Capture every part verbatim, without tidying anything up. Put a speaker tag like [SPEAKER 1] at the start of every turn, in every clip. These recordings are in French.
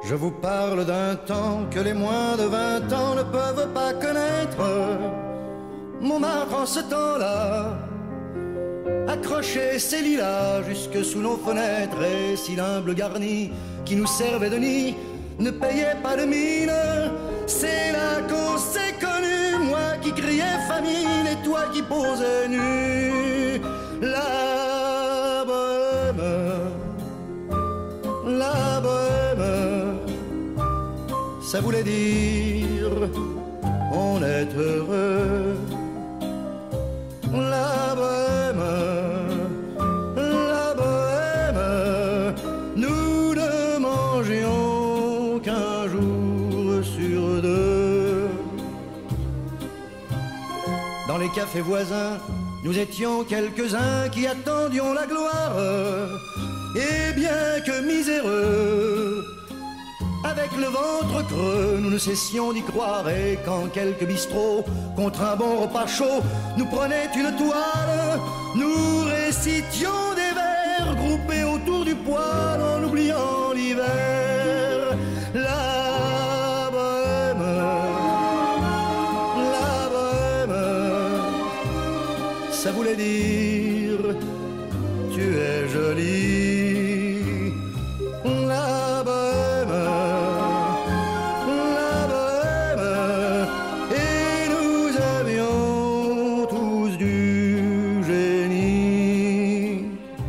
[SPEAKER 1] Je vous parle d'un temps que les moins de vingt ans ne peuvent pas connaître. Montmartre en ce temps-là accrochait ses lilas jusque sous nos fenêtres, et si l'humble garni qui nous servait de nid ne payait pas de mine, c'est là qu'on s'est connus, moi qui criais famine et toi qui posais nu. La bohème, la bohème, ça voulait dire on est heureux. La bohème, la bohème, nous ne mangions qu'un jour sur deux. Dans les cafés voisins, nous étions quelques-uns qui attendions la gloire. Et bien que miséreux, avec le ventre creux, nous ne cessions d'y croire. Et quand quelques bistrots, contre un bon repas chaud, nous prenaient une toile, nous récitions des vers groupés autour du poêle en oubliant l'hiver. La bohème, la bohème, ça voulait dire tu es jolie. La bohème, la bohème, et nous avions tous du génie.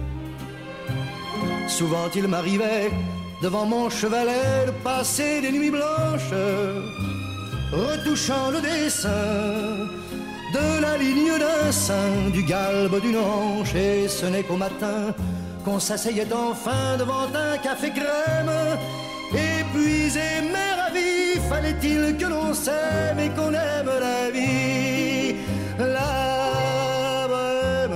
[SPEAKER 1] Souvent il m'arrivait devant mon chevalet de passer des nuits blanches, retouchant le dessin de la ligne d'un sein, du galbe d'une hanche, et ce n'est qu'au matin qu'on s'asseyait enfin devant un café crème. Épuisé mais ravi, fallait-il que l'on s'aime et qu'on aime la vie. La bohème,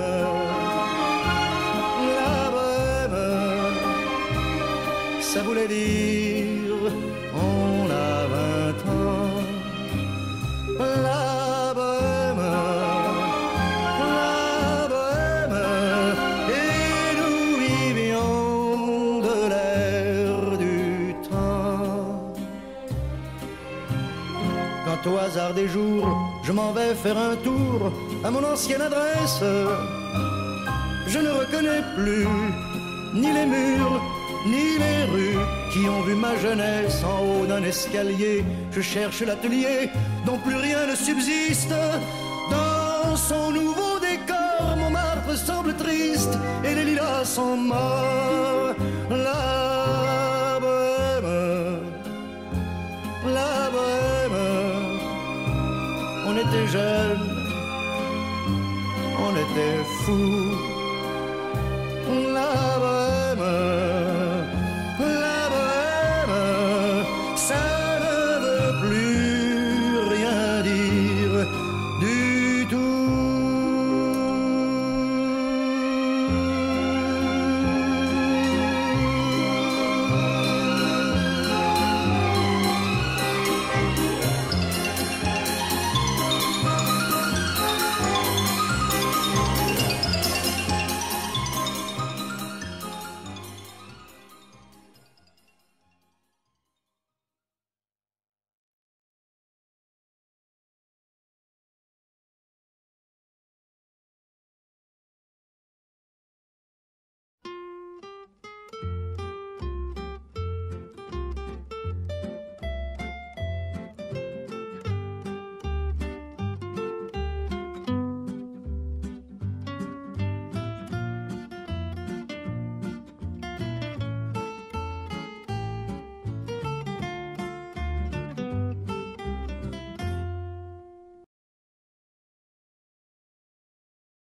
[SPEAKER 1] la bohème, ça voulait dire on a vingt ans. La bohème, la bohème, et nous vivions de l'air du temps. Quand au hasard des jours, je m'en vais faire un tour à mon ancienne adresse, je ne reconnais plus ni les murs, ni les rues qui ont vu ma jeunesse en haut d'un escalier. Je cherche l'atelier dont plus rien ne subsiste. Dans son nouveau décor, Montmartre semble triste et les lilas sont morts. La bohème, la bohème, on était jeunes, on était fous.